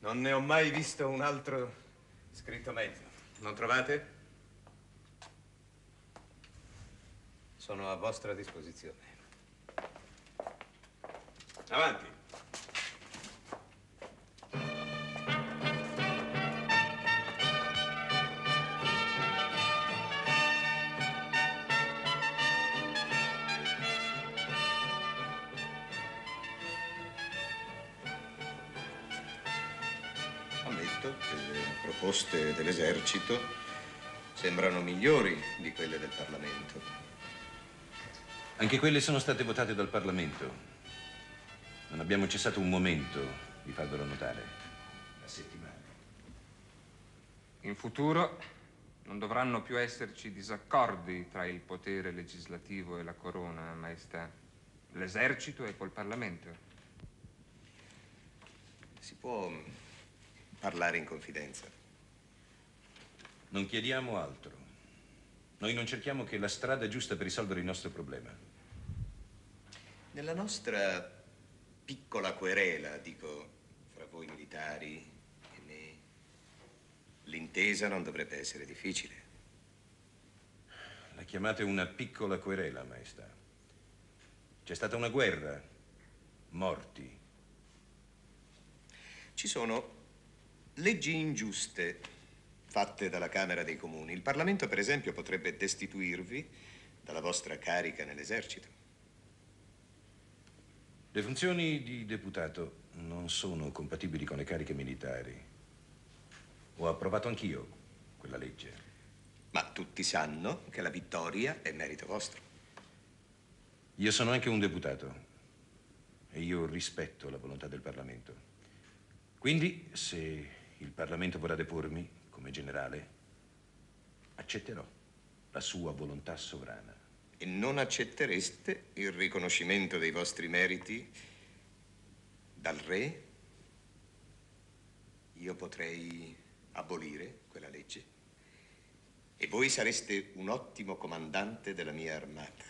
Non ne ho mai visto un altro scritto meglio. Non trovate? Sono a vostra disposizione. Avanti. Ammetto che le proposte dell'esercito sembrano migliori di quelle del Parlamento. Anche quelle sono state votate dal Parlamento. Non abbiamo cessato un momento di farvelo notare. A settimane. In futuro non dovranno più esserci disaccordi tra il potere legislativo e la corona, maestà. L'esercito è col Parlamento. Si può parlare in confidenza? Non chiediamo altro. Noi non cerchiamo che la strada giusta per risolvere il nostro problema. Nella nostra piccola querela, dico, fra voi militari e me, l'intesa non dovrebbe essere difficile. La chiamate una piccola querela, maestà. C'è stata una guerra, morti. Ci sono leggi ingiuste fatte dalla Camera dei Comuni. Il Parlamento, per esempio, potrebbe destituirvi dalla vostra carica nell'esercito. Le funzioni di deputato non sono compatibili con le cariche militari. Ho approvato anch'io quella legge. Ma tutti sanno che la vittoria è merito vostro. Io sono anche un deputato e io rispetto la volontà del Parlamento. Quindi, se il Parlamento vorrà depormi come generale, accetterò la sua volontà sovrana. E non accettereste il riconoscimento dei vostri meriti dal re? Io potrei abolire quella legge e voi sareste un ottimo comandante della mia armata.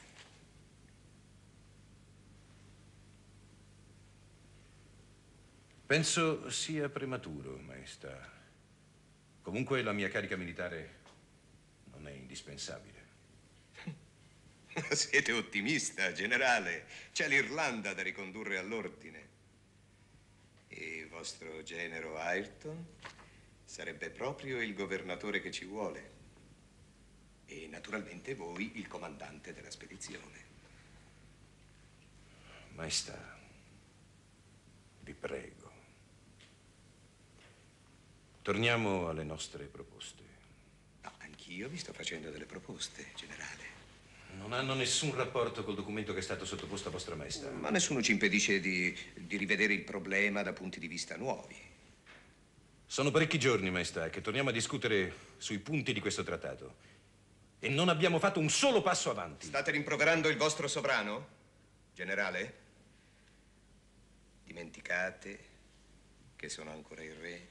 Penso sia prematuro, maestà. Comunque la mia carica militare non è indispensabile. Siete ottimista, generale. C'è l'Irlanda da ricondurre all'ordine. E il vostro genero Ayrton sarebbe proprio il governatore che ci vuole. E naturalmente voi il comandante della spedizione. Maestà, vi prego. Torniamo alle nostre proposte. No, anch'io vi sto facendo delle proposte, generale. Non hanno nessun rapporto col documento che è stato sottoposto a vostra maestà. Ma nessuno ci impedisce di rivedere il problema da punti di vista nuovi. Sono parecchi giorni, maestà, che torniamo a discutere sui punti di questo trattato. E non abbiamo fatto un solo passo avanti. State rimproverando il vostro sovrano, generale? Dimenticate che sono ancora il re?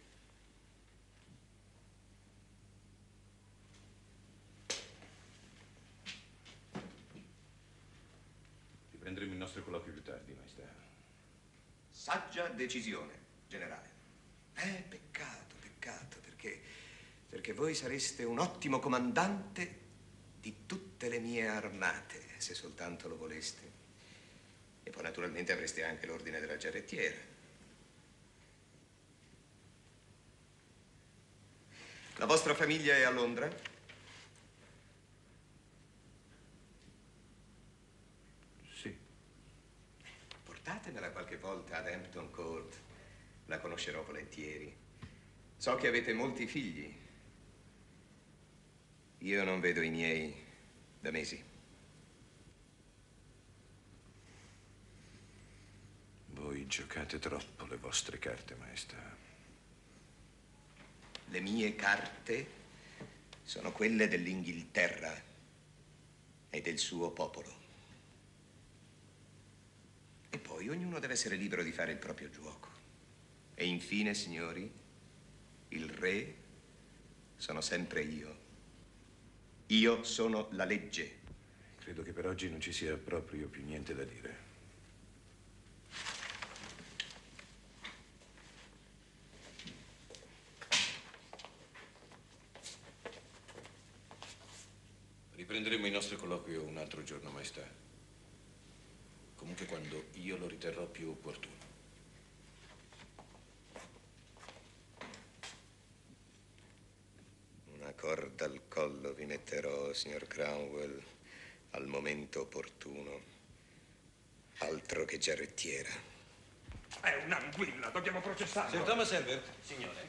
Riprenderemo il nostro colloquio più tardi, maestà. Saggia decisione, generale. Peccato, perché voi sareste un ottimo comandante di tutte le mie armate, se soltanto lo voleste. E poi naturalmente avreste anche l'ordine della giarrettiera. La vostra famiglia è a Londra? Sì. Portatemela qualche volta ad Hampton Court. La conoscerò volentieri. So che avete molti figli. Io non vedo i miei da mesi. Voi giocate troppo le vostre carte, maestà. Le mie carte sono quelle dell'Inghilterra e del suo popolo. E poi ognuno deve essere libero di fare il proprio gioco. E infine, signori, il re sono sempre io. Io sono la legge. Credo che per oggi non ci sia proprio più niente da dire. Riprenderemo il nostro colloquio un altro giorno, Maestà. Comunque quando io lo riterrò più opportuno. Una corda al collo vi metterò, signor Cromwell, al momento opportuno. Altro che giarrettiera. È un'anguilla, dobbiamo processarlo. Sir Thomas Herbert. Signore.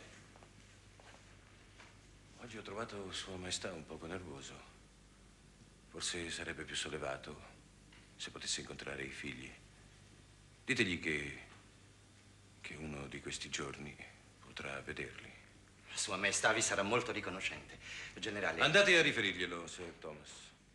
Oggi ho trovato Sua Maestà un poco nervoso. Forse sarebbe più sollevato se potesse incontrare i figli. Ditegli che uno di questi giorni potrà vederli. Sua Maestà vi sarà molto riconoscente. Generale... Andate a riferirglielo, Sir Thomas.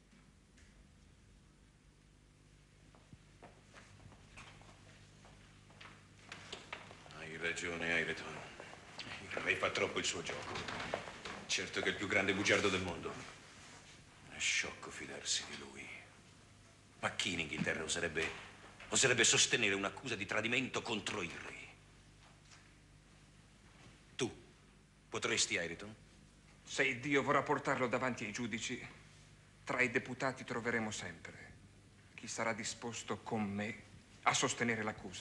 Hai ragione, Ireton. Il re fa troppo il suo gioco. Certo che è il più grande bugiardo del mondo. È sciocco fidarsi di lui. Ma chi in Inghilterra oserebbe sostenere un'accusa di tradimento contro il re? Tu potresti, Ireton? Se il Dio vorrà portarlo davanti ai giudici, tra i deputati troveremo sempre chi sarà disposto con me a sostenere l'accusa.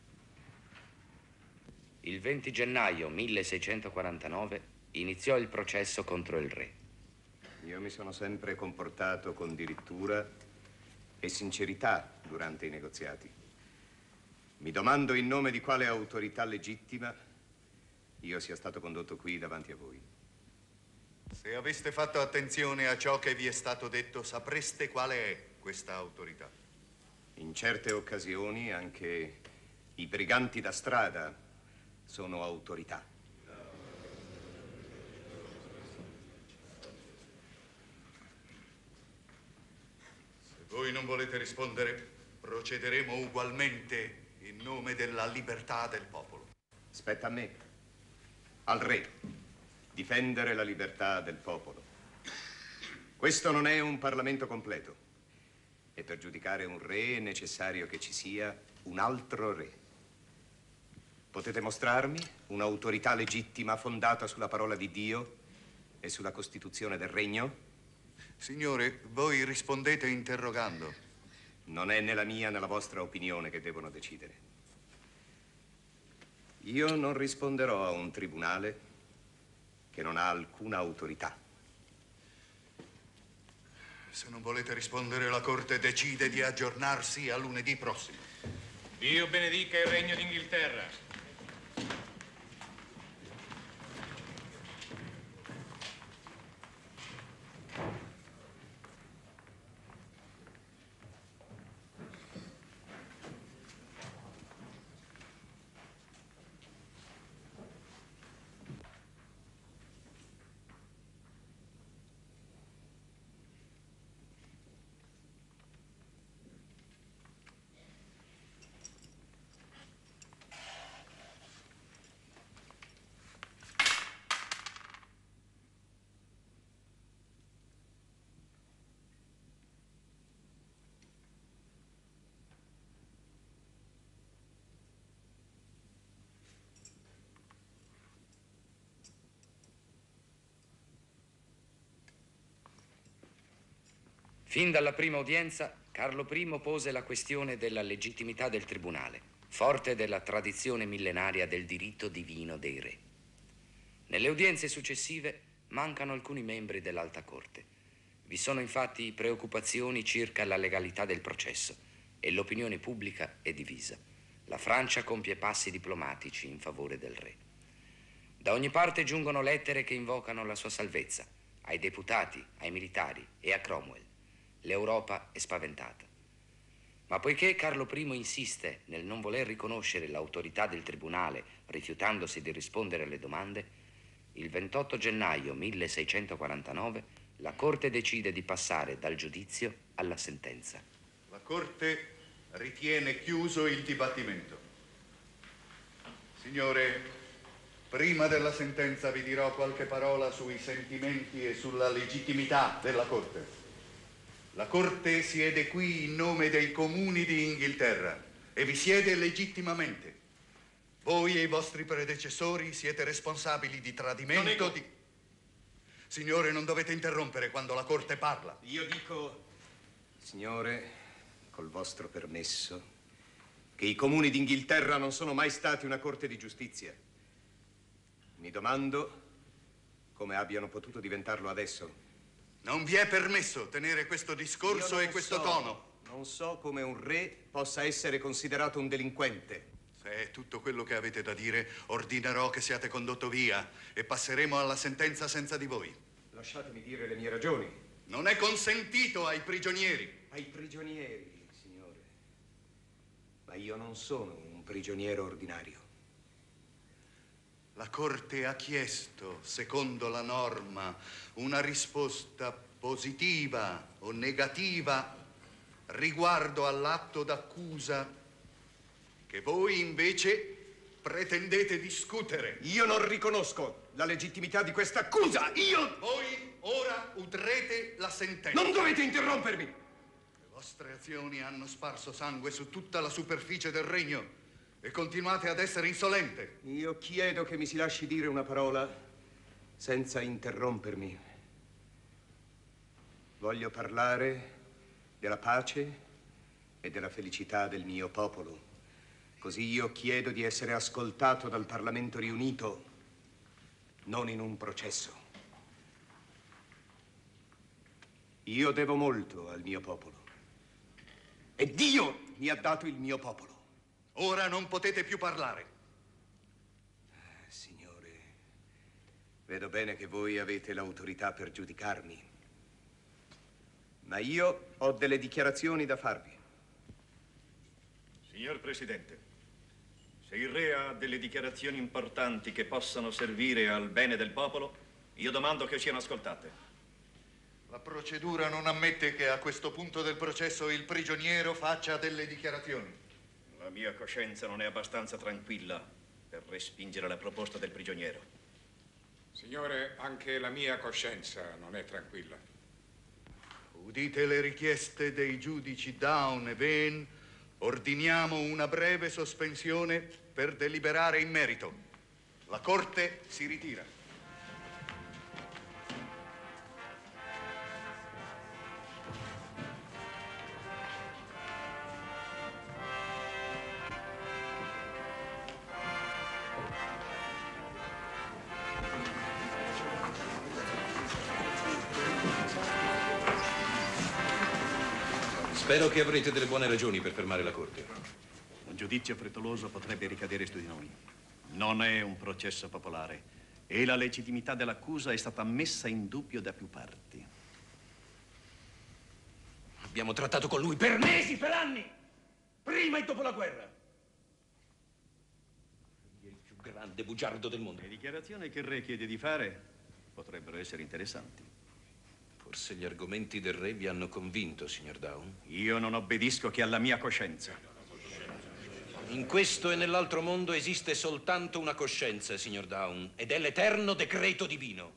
Il 20 gennaio 1649 iniziò il processo contro il re. Io mi sono sempre comportato con dirittura e sincerità durante i negoziati. Mi domando in nome di quale autorità legittima io sia stato condotto qui davanti a voi. Se aveste fatto attenzione a ciò che vi è stato detto, sapreste quale è questa autorità. In certe occasioni anche i briganti da strada sono autorità. Se voi non volete rispondere, procederemo ugualmente in nome della libertà del popolo. Spetta a me, al re, difendere la libertà del popolo. Questo non è un Parlamento completo e per giudicare un re è necessario che ci sia un altro re. Potete mostrarmi un'autorità legittima fondata sulla parola di Dio e sulla Costituzione del Regno? Signore, voi rispondete interrogando. Non è né la mia né la vostra opinione che devono decidere. Io non risponderò a un tribunale che non ha alcuna autorità. Se non volete rispondere, la Corte decide di aggiornarsi a lunedì prossimo. Dio benedica il Regno d'Inghilterra. Fin dalla prima udienza, Carlo I pose la questione della legittimità del tribunale, forte della tradizione millenaria del diritto divino dei re. Nelle udienze successive mancano alcuni membri dell'Alta Corte. Vi sono infatti preoccupazioni circa la legalità del processo e l'opinione pubblica è divisa. La Francia compie passi diplomatici in favore del re. Da ogni parte giungono lettere che invocano la sua salvezza, ai deputati, ai militari e a Cromwell. L'Europa è spaventata. Ma poiché Carlo I insiste nel non voler riconoscere l'autorità del tribunale, rifiutandosi di rispondere alle domande, il 28 gennaio 1649 la Corte decide di passare dal giudizio alla sentenza. La Corte ritiene chiuso il dibattimento. Signore, prima della sentenza vi dirò qualche parola sui sentimenti e sulla legittimità della Corte. La Corte siede qui in nome dei comuni di Inghilterra e vi siede legittimamente. Voi e i vostri predecessori siete responsabili di tradimento, Signore, non dovete interrompere quando la corte parla. Io dico, signore, col vostro permesso, che i comuni d'Inghilterra non sono mai stati una corte di giustizia. Mi domando come abbiano potuto diventarlo adesso. Non vi è permesso tenere questo discorso e questo tono. Non so come un re possa essere considerato un delinquente. Se è tutto quello che avete da dire, ordinerò che siate condotto via e passeremo alla sentenza senza di voi. Lasciatemi dire le mie ragioni. Non è consentito ai prigionieri. Ai prigionieri, signore. Ma io non sono un prigioniero ordinario. La Corte ha chiesto, secondo la norma, una risposta positiva o negativa riguardo all'atto d'accusa che voi invece pretendete discutere. Io non riconosco la legittimità di questa accusa. Voi ora udrete la sentenza. Non dovete interrompermi! Le vostre azioni hanno sparso sangue su tutta la superficie del regno e continuate ad essere insolente. Io chiedo che mi si lasci dire una parola senza interrompermi. Voglio parlare della pace e della felicità del mio popolo. Così io chiedo di essere ascoltato dal Parlamento riunito, non in un processo. Io devo molto al mio popolo e Dio mi ha dato il mio popolo. Ora non potete più parlare. Signore, vedo bene che voi avete l'autorità per giudicarmi, ma io ho delle dichiarazioni da farvi. Signor Presidente, se il Re ha delle dichiarazioni importanti che possano servire al bene del popolo, io domando che siano ascoltate. La procedura non ammette che a questo punto del processo il prigioniero faccia delle dichiarazioni. La mia coscienza non è abbastanza tranquilla per respingere la proposta del prigioniero. Signore, anche la mia coscienza non è tranquilla. Udite le richieste dei giudici Down e Vane. Ordiniamo una breve sospensione per deliberare in merito. La Corte si ritira. Spero che avrete delle buone ragioni per fermare la Corte. Un giudizio frettoloso potrebbe ricadere su di noi. Non è un processo popolare e la legittimità dell'accusa è stata messa in dubbio da più parti. Abbiamo trattato con lui per mesi, per anni, prima e dopo la guerra. Egli è il più grande bugiardo del mondo. Le dichiarazioni che il Re chiede di fare potrebbero essere interessanti. Forse gli argomenti del Re vi hanno convinto, signor Down? Io non obbedisco che alla mia coscienza. In questo e nell'altro mondo esiste soltanto una coscienza, signor Down, ed è l'eterno decreto divino.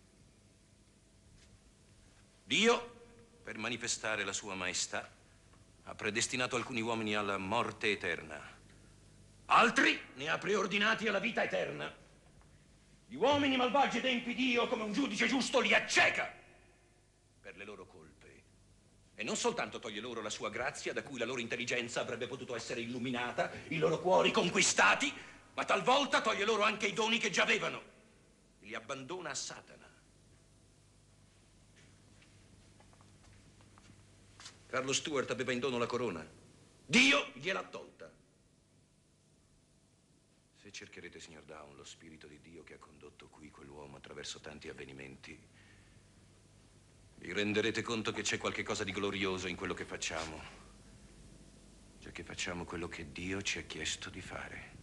Dio, per manifestare la sua maestà, ha predestinato alcuni uomini alla morte eterna. Altri ne ha preordinati alla vita eterna. Gli uomini malvagi ed empi Dio, come un giudice giusto, li acceca per le loro colpe. E non soltanto toglie loro la sua grazia, da cui la loro intelligenza avrebbe potuto essere illuminata, i loro cuori conquistati, ma talvolta toglie loro anche i doni che già avevano e li abbandona a Satana. Carlo Stuart aveva in dono la corona. Dio gliel'ha tolta. Se cercherete, signor Down, lo spirito di Dio che ha condotto qui quell'uomo attraverso tanti avvenimenti, vi renderete conto che c'è qualche cosa di glorioso in quello che facciamo, già che facciamo quello che Dio ci ha chiesto di fare.